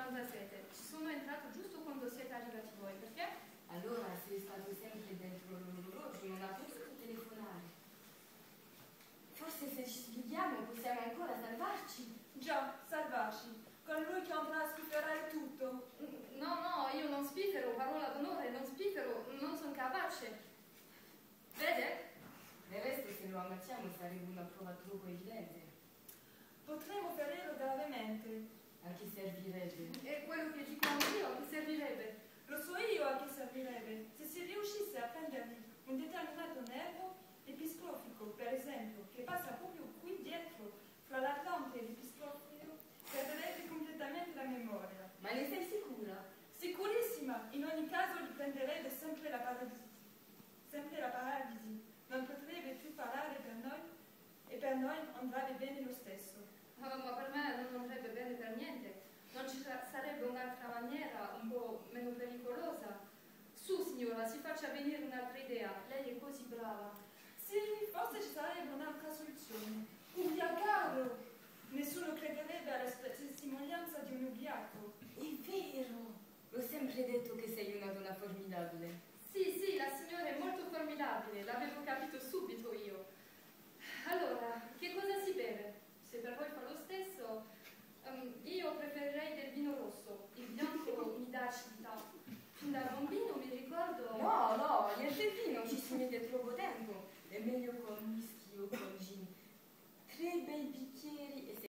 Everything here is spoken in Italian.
tanta sete. Ci sono entrato giusto quando siete arrivati voi. Perché? Allora sei stato sempre dentro l'orologio, non ha potuto telefonare. Forse se ci sbrighiamo possiamo ancora salvarci. Già, salvarci. Con lui che andrà a spifferare tutto. No, io non spiffero, parola d'onore, non spiffero, non sono capace. Vede? Del resto se lo ammazziamo sarebbe una prova troppo evidente. Potremmo ferirlo gravemente. A chi servirebbe? È quello che dico anch'io, che servirebbe. Lo so io a che servirebbe. Se si riuscisse a prendergli un determinato nervo epistrofico, per esempio, che passa proprio qui dietro, fra l'Atlante e l'epistrofio, perderebbe completamente la memoria. Ma ne sei sicura? Sicurissima! In ogni caso gli prenderebbe sempre la paralisi. Sempre la paralisi. Non potrebbe più parlare per noi e per noi andrebbe bene lo stesso. Ma per me non andrebbe bene per niente. Non ci sarebbe un'altra maniera, un po' meno pericolosa? Su, signora, si faccia venire un'altra idea. Lei è così brava. Sì, forse ci sarebbe un'altra soluzione. Ubriacarlo! Nessuno crederebbe alla testimonianza di un ubriaco. È vero! L'ho sempre detto che sei una donna formidabile. Sì, la signora è molto formidabile, l'avevo capito subito io. Allora, che cosa si beve? Se per voi fa lo stesso, io preferirei del vino rosso. Il bianco mi dà acidità. Fin da bambino mi ricordo... No, niente vino, ci si mette troppo tempo. È meglio con whisky o con gin. 3 bei bicchieri e